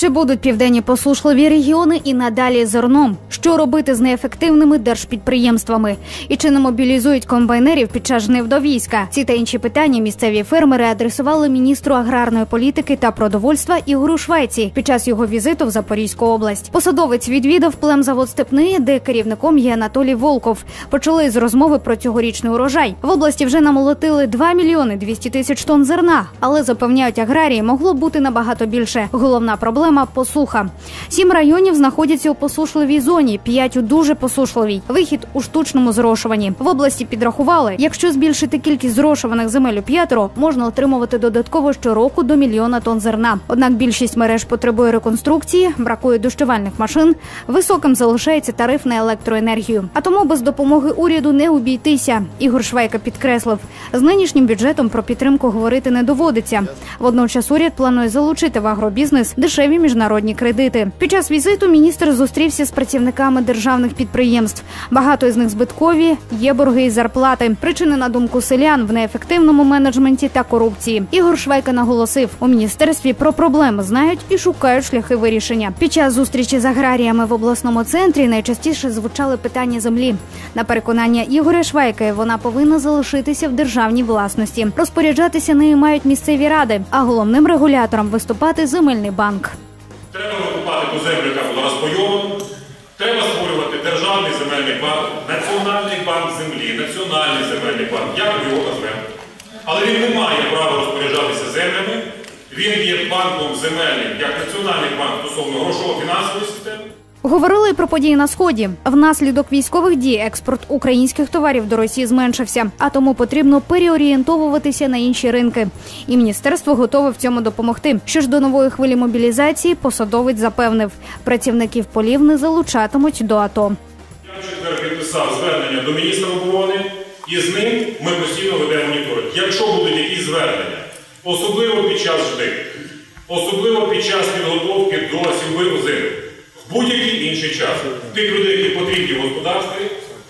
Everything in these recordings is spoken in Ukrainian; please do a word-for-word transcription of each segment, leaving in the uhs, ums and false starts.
Чи будуть південні посушливі регіони і надалі зерном? Що робити з неефективними держпідприємствами? І чи не мобілізують комбайнерів під час жнив до війська? Ці та інші питання місцеві фермери адресували міністру аграрної політики та продовольства Ігорю Швайці під час його візиту в Запорізьку область. Посадовець відвідав племзавод «Степний», де керівником є Анатолій Волков. Почали з розмови про цьогорічний урожай. В області вже намолотили два мільйони двісті тисяч тонн зерна, але, запевняють аграрії, могло бути набагато більше. Головна проблема – посуха. Сім районів знаходяться у посушливій зоні, п'ять у дуже посушливій. Вихід у штучному зрошуванні. В області підрахували, якщо збільшити кількість зрошуваних земель у п'ятеро, можна отримувати додатково щороку до мільйона тонн зерна. Однак більшість мереж потребує реконструкції, бракує дощувальних машин, високим залишається тариф на електроенергію. А тому без допомоги уряду не обійтися. Ігор Швайка підкреслив, з нинішнім бюджетом про підтримку говорити не доводиться. Водночас уряд планує залучити в агробізнес дешеві міжнародні кредити. Під час візиту міністр зустрівся з працівниками державних підприємств. Багато із них збиткові, є борги і зарплати. Причини, на думку селян, в неефективному менеджменті та корупції. Ігор Швайка наголосив, у міністерстві про проблеми знають і шукають шляхи вирішення. Під час зустрічі з аграріями в обласному центрі найчастіше звучали питання землі. На переконання Ігоря Швайки, вона повинна залишитися в державній власності. Розпоряджатися нею мають місцеві ради, а головним регулятором виступати земельний банк. Треба викупати ту землю, яка була розпайована. Треба створювати державний земельний банк, національний банк землі, національний земельний банк, як ми його назвемо. Але він не має права розпоряджатися землями. Він є банком земельним, як національний банк стосовно грошово-фінансової системи. Говорили і про події на Сході. Внаслідок військових дій експорт українських товарів до Росії зменшився, а тому потрібно переорієнтовуватися на інші ринки. І міністерство готове в цьому допомогти. Що ж до нової хвилі мобілізації, посадовець запевнив, працівників полів не залучатимуть до АТО. Я четвер підписав звернення до міністра оборони, і з ним ми постійно ведемо моніторинг. Якщо будуть якісь звернення, особливо під час жнив, особливо під час підготовки до сівби озимих, в будь-який інший час. Тих людей, які потрібні в господарстві,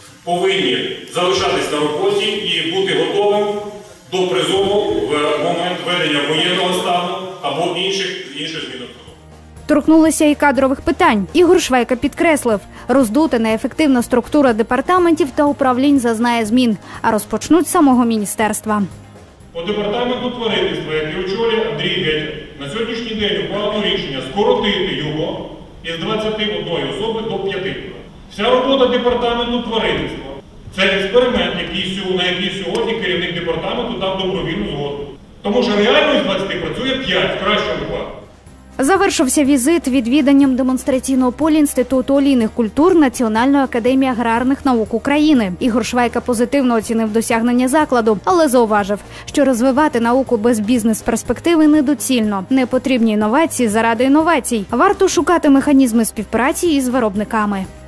повинні залишатись на роботі і бути готовим до призову в момент введення воєнного стану або інших, інших змін. Торкнулися і кадрових питань. Ігор Швайка підкреслив, роздута неефективна структура департаментів та управлінь зазнає змін, а розпочнуть з самого міністерства. По департаменту тваринництва, який очолює Андрій Гетя, на сьогоднішній день ухвалено рішення скоротити його із двадцяти однієї особи до п'яти. Вся робота департаменту тваринництва – це експеримент, який, на який сьогодні керівник департаменту дав добровільну згоду. Тому що реально із двадцяти працює п'ять, в кращому випадку. Завершився візит відвіданням демонстраційного поля Інституту олійних культур Національної академії аграрних наук України. Ігор Швайка позитивно оцінив досягнення закладу, але зауважив, що розвивати науку без бізнес-перспективи недоцільно. Не потрібні інновації заради інновацій. Варто шукати механізми співпраці із виробниками.